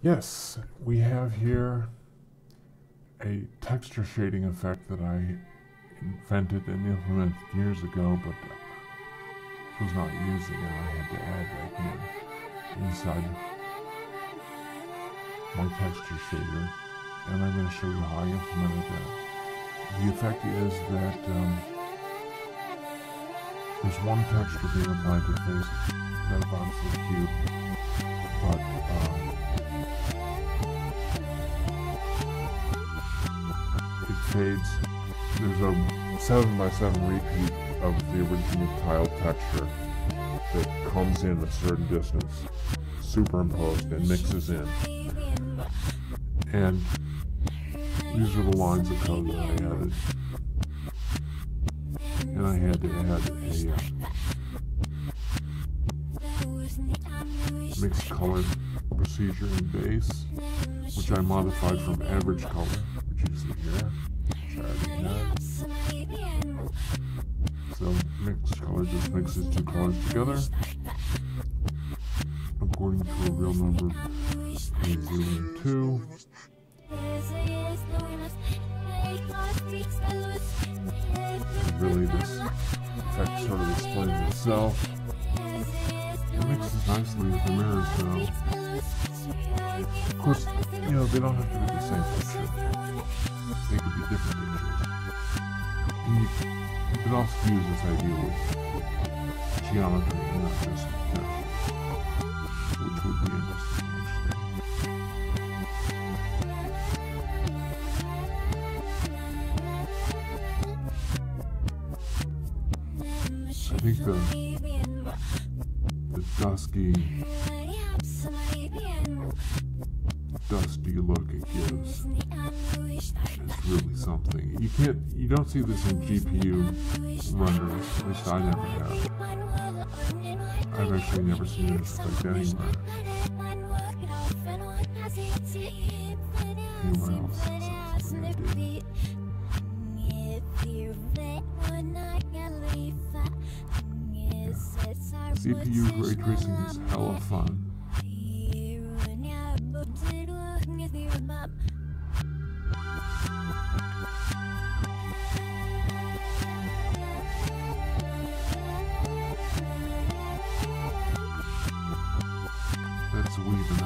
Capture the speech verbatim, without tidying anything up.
Yes, we have here a texture shading effect that I invented and implemented years ago, but was not using it. I had to add that in inside my texture shader, and I'm going to show you how I implemented that. The effect is that um, there's one texture being applied to the face that obviously cute, but um, it fades. There's a seven by seven repeat of the original tile texture that comes in a certain distance, superimposed and mixes in. And these are the lines of code that I added. And I had to add a uh, mixed color procedure in base, which I modified from average color, which you see here, which I already had. So mixed color just mixes two colors together according to a real number of zero and two. And really this effect sort of explains itself. It mixes nicely with the mirrors now. Of course, you know, they don't have to be the same picture. They could be different pictures. And you, you can also use this idea with geometry and not just textures, which would be interesting actually. I think the, the dusky, dusty look it gives is really something. You can't, you don't see this in G P U renders, at least I never have. I've actually never seen this effect anywhere. Anywhere else, so I did. C P U ray tracing is hella fun. Let's weave